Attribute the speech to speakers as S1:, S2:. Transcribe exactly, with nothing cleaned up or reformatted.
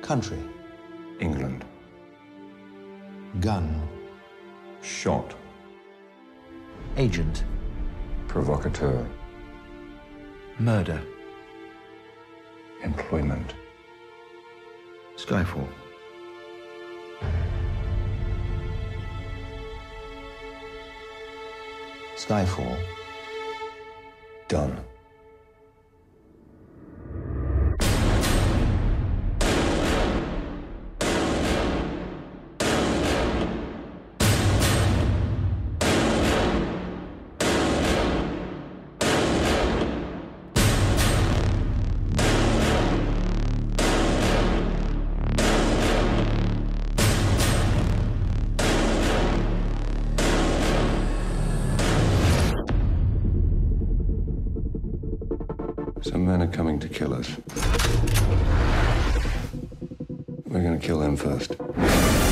S1: Country.
S2: England.
S1: Gun.
S2: Shot.
S3: Agent.
S2: Provocateur.
S3: Murder.
S2: Employment.
S3: Skyfall.
S1: Skyfall.
S2: Done. Some men are coming to kill us. We're gonna kill them first.